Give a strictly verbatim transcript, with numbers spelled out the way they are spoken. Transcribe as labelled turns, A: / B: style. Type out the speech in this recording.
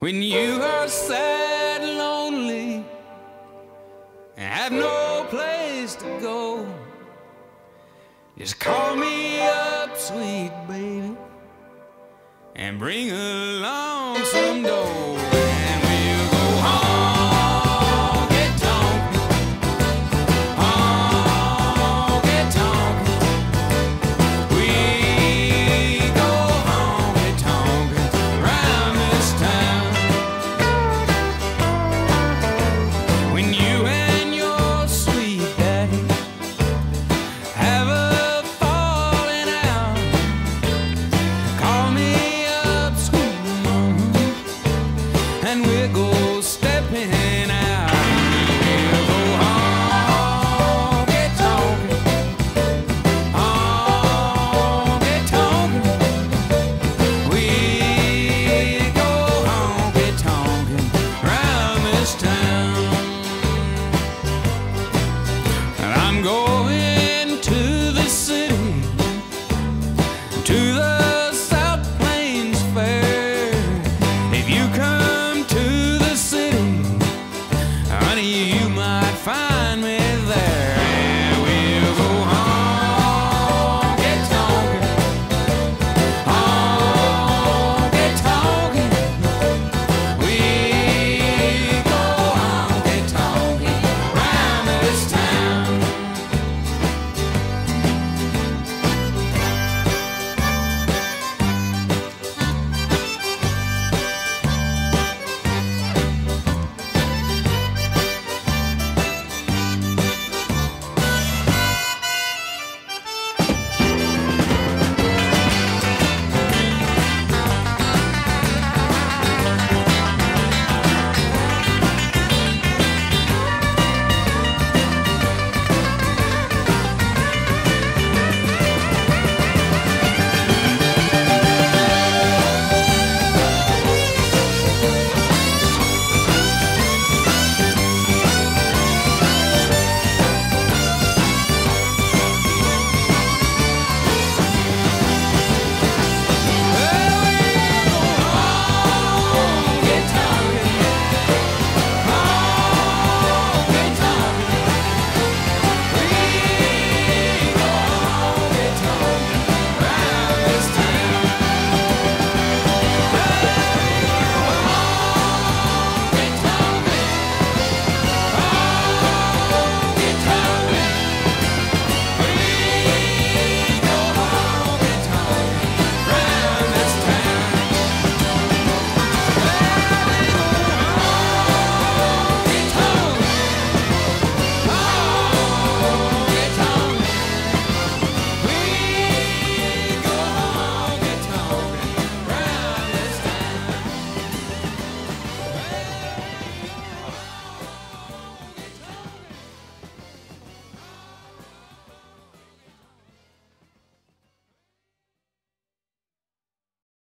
A: When you are sad, lonely, and have no place to go, just call me up, sweet baby, and bring along some dough, and we'll go honky tonk, honky tonk. We go honky tonk round this town. When you and your sweet daddy have a falling out, call me up, sweet mama, and we'll go